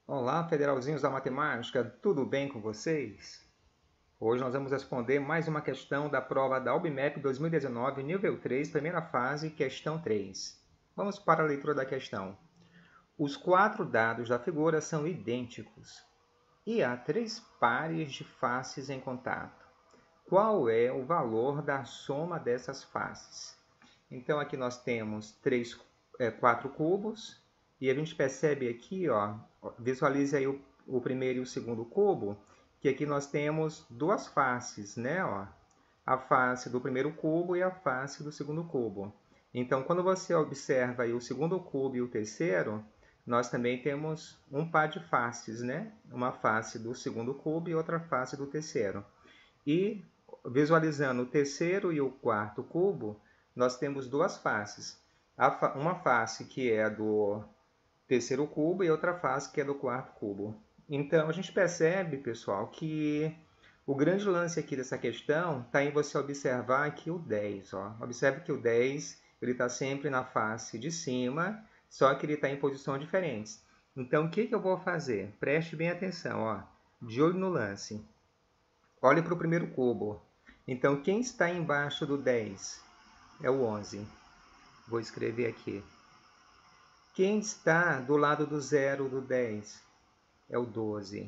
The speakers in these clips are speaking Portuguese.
Olá, federalzinhos da matemática, tudo bem com vocês? Hoje nós vamos responder mais uma questão da prova da UBMEP 2019, nível 3, primeira fase, questão 3. Vamos para a leitura da questão. Os quatro dados da figura são idênticos e há três pares de faces em contato. Qual é o valor da soma dessas faces? Então aqui nós temos quatro cubos e a gente percebe aqui, ó, visualize aí o primeiro e o segundo cubo, que aqui nós temos duas faces, né? Ó, a face do primeiro cubo e a face do segundo cubo. Então, quando você observa aí o segundo cubo e o terceiro, nós também temos um par de faces, né? Uma face do segundo cubo e outra face do terceiro. E visualizando o terceiro e o quarto cubo, nós temos duas faces. Uma face que é do terceiro cubo e outra face que é do quarto cubo. Então, a gente percebe, pessoal, que o grande lance aqui dessa questão está em você observar aqui o 10. Ó. Observe que o 10 está sempre na face de cima, só que ele está em posições diferentes. Então, o que eu vou fazer? Preste bem atenção, ó, de olho no lance. Olhe para o primeiro cubo. Então, quem está embaixo do 10 é o 11. Vou escrever aqui. Quem está do lado do 0 do 10 é o 12.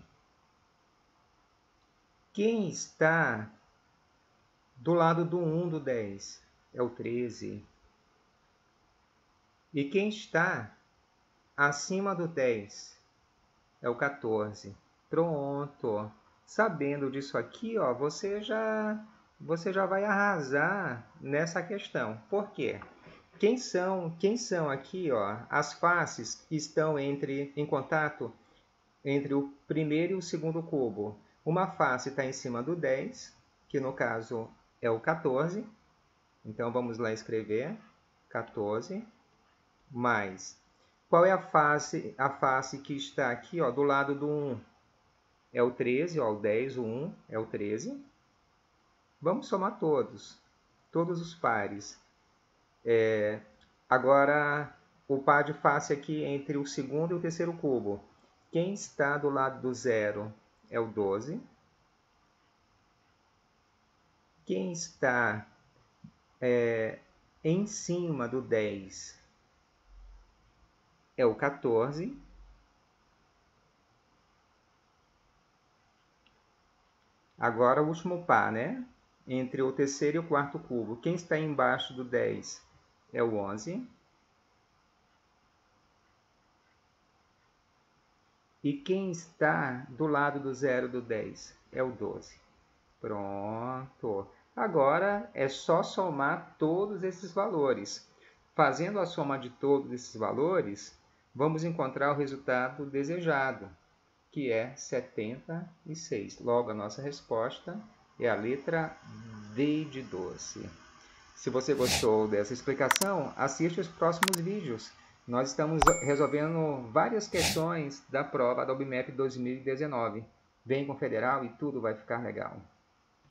Quem está do lado do 1 do 10 é o 13. E quem está acima do 10 é o 14. Pronto. Sabendo disso aqui, ó, você já vai arrasar nessa questão. Por quê? Quem são aqui, ó, as faces que estão em contato entre o primeiro e o segundo cubo? Uma face está em cima do 10, que no caso é o 14. Então, vamos lá escrever 14, mais. Qual é a face que está aqui, ó, do lado do 1? É o 13, ó, o 10, o 1 é o 13. Vamos somar todos os pares. Agora, o par de face aqui entre o segundo e o terceiro cubo. Quem está do lado do 0 é o 12. Quem está em cima do 10 é o 14. Agora, o último par, né? Entre o terceiro e o quarto cubo. Quem está embaixo do 10 é o 11. E quem está do lado do 0 do 10 é o 12. Pronto. Agora é só somar todos esses valores. Fazendo a soma de todos esses valores, vamos encontrar o resultado desejado, que é 76. Logo, a nossa resposta é a letra D de doce. Se você gostou dessa explicação, assiste os próximos vídeos. Nós estamos resolvendo várias questões da prova da UBMEP 2019. Vem com o Federal e tudo vai ficar legal.